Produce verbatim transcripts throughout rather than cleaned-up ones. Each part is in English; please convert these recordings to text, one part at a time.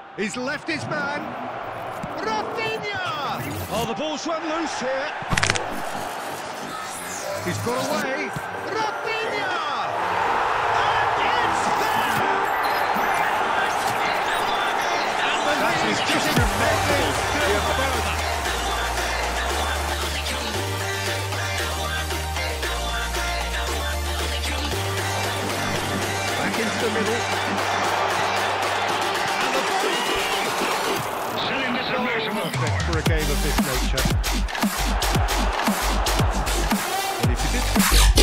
He's left his man. Rafinha! Oh, the ball's run loose here. He's got away. Rafinha! And it's there! That is just tremendous. Back into the middle. Perfect for a game of this nature. And if you did...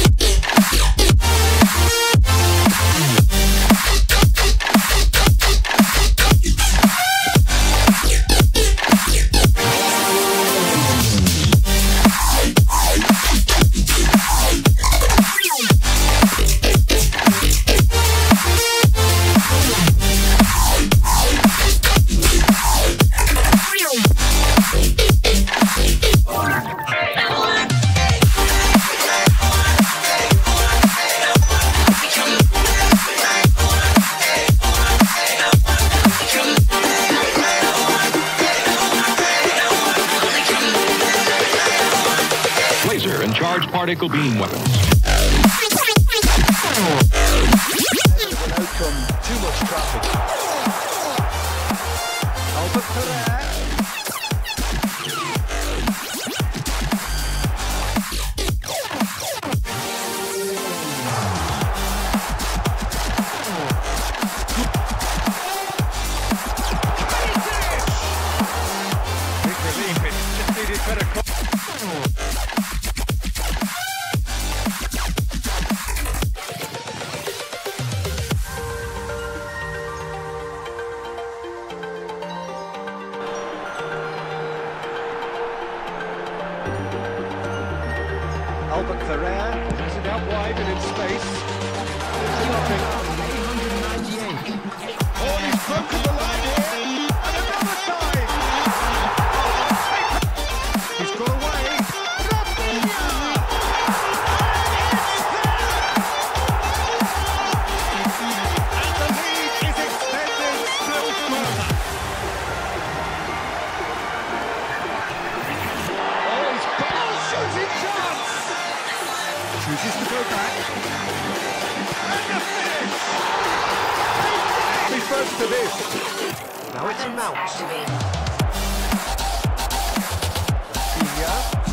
and charged particle beam weapons. Outcome, too much traffic. Albert Pereira. Big relief, it just needed better control. Albert Pereira has it out wide and in space. It's nothing. Oh, he's broken the line here. And another time. He's got away. Rafinha! And the lead is extended still further. Oh, he's got a shooting chance! Chooses to go back. And the finish. He first to this. Now it's Mount. Rafinha.